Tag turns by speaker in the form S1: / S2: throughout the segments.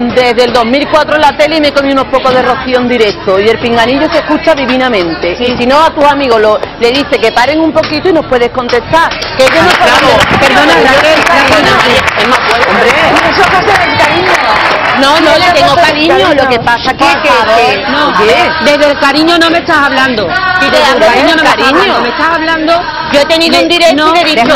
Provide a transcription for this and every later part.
S1: desde el 2004 en la tele y me comí unos pocos de Rocío en directo y el pinganillo se escucha divinamente. Sí. Y si no, a tus amigos le dice que paren un poquito y nos puedes contestar. Que yo no puedo. Perdona, Raquel. Hombre, eso pasa del cariño. No, le tengo cariño, lo que pasa que
S2: no, oye, desde el cariño no me estás hablando. Si desde el cariño no me estás hablando.
S1: Yo he tenido un directo y le he dicho,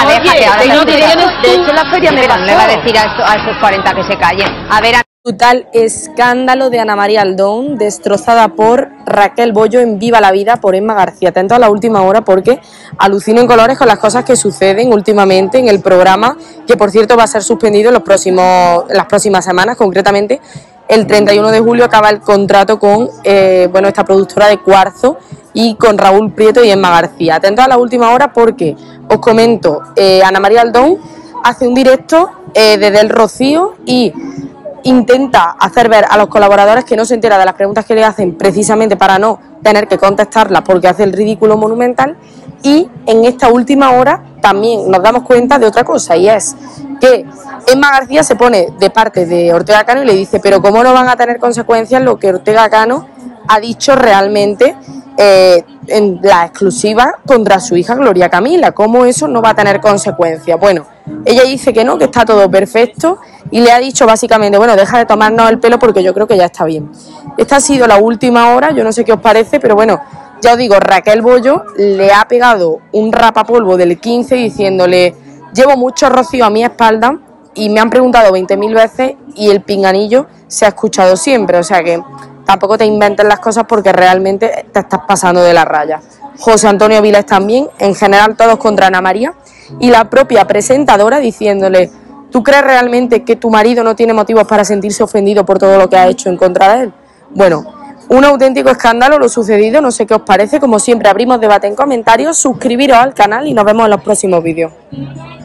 S2: de hecho la feria me pasó.
S3: Le va a decir a esos 40 que se callen. A ver,
S4: Brutal escándalo de Ana María Aldón, destrozada por Raquel Bollo en Viva la Vida por Emma García. Atento a la última hora porque alucino en colores con las cosas que suceden últimamente en el programa, que por cierto va a ser suspendido en las próximas semanas. Concretamente el 31 de julio acaba el contrato con esta productora de Cuarzo y con Raúl Prieto y Emma García. Atento a la última hora porque os comento, Ana María Aldón hace un directo desde el Rocío y intenta hacer ver a los colaboradores que no se entera de las preguntas que le hacen precisamente para no tener que contestarlas porque hace el ridículo monumental. Y en esta última hora también nos damos cuenta de otra cosa, y es que Emma García se pone de parte de Ortega Cano y le dice, pero ¿cómo no van a tener consecuencias lo que Ortega Cano ha dicho realmente en la exclusiva contra su hija Gloria Camila? ¿Cómo eso no va a tener consecuencias? Bueno, ella dice que no, que está todo perfecto y le ha dicho básicamente, bueno, deja de tomarnos el pelo porque yo creo que ya está bien. Esta ha sido la última hora, yo no sé qué os parece, pero bueno, ya os digo, Raquel Bollo le ha pegado un rapapolvo del 15 diciéndole, llevo mucho rocío a mi espalda y me han preguntado 20.000 veces y el pinganillo se ha escuchado siempre, o sea que tampoco te inventes las cosas porque realmente te estás pasando de la raya. José Antonio Viles también, en general todos contra Ana María, y la propia presentadora diciéndole, ¿tú crees realmente que tu marido no tiene motivos para sentirse ofendido por todo lo que ha hecho en contra de él? Bueno, un auténtico escándalo lo sucedido, no sé qué os parece, como siempre abrimos debate en comentarios, suscribiros al canal y nos vemos en los próximos vídeos.